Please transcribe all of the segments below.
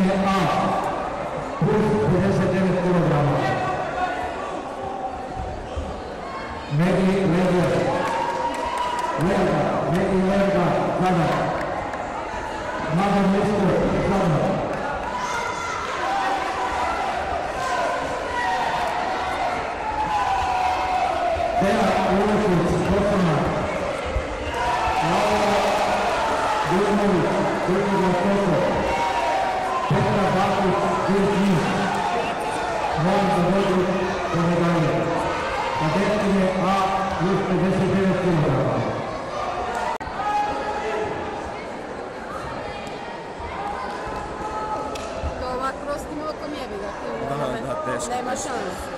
A plus 59 kg. Medi Lega, Zadar. Mladen Mister, Zadar. Dejan Ulešić, Kosonar. Laura Dujmović, Dujmović, Kosovar. Petra Bakić, Dujmović. Molim za dođu do medalje. Kadetkinje A plus 59 kg. To ovako prostim okom jebi ga, tu nema šanse.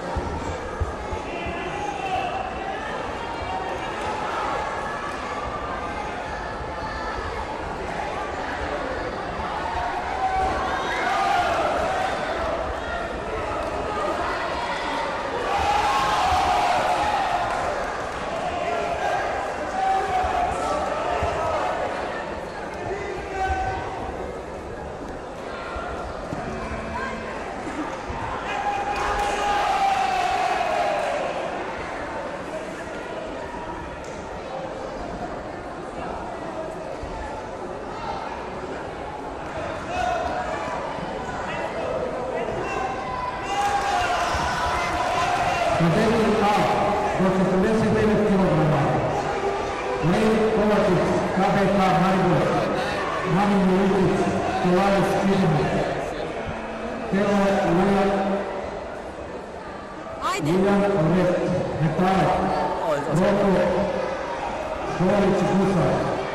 Kadetkin A do 49 kg. Lej Kovačić, KBK Maribor. Mamin Miličić, Stolaris Kirina. Teo Liljan Orest, Metalek. Roko Šolić Gusar.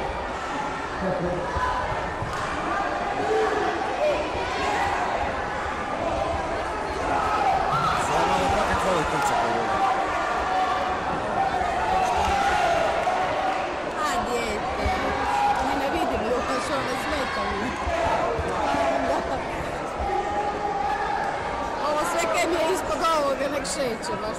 Ovo sve kaj mi je ispod ovoga, nek šeće baš.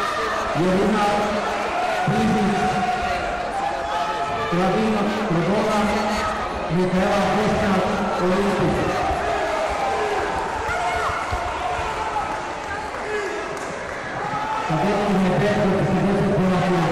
Jelena Prizić, Klavina Sloboda, Mikaela Bošnjak, Olimpik. Kadetkinje 5 do 40 kg.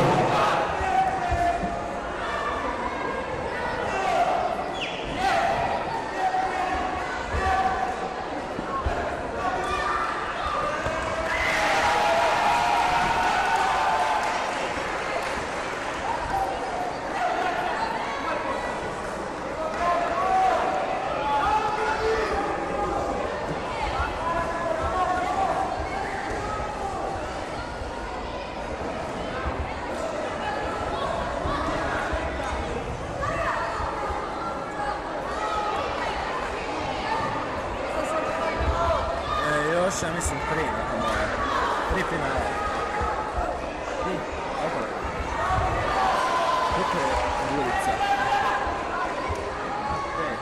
Ja mislim 3 nakon ove. 3 finala. 3? Kako je? Koliko je Bulica? 5.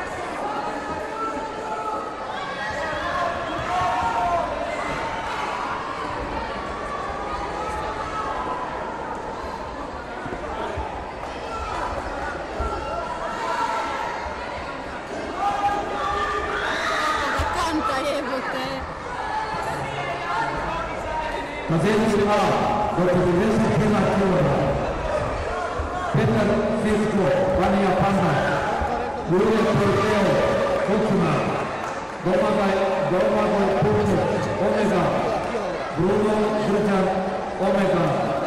Kadetski final do 41 kg. Petar Fisko, Vanija Panda, Jure Porteo, Kucuna, Domagoj Purnić, Omega, Bruno Grđan, Omega.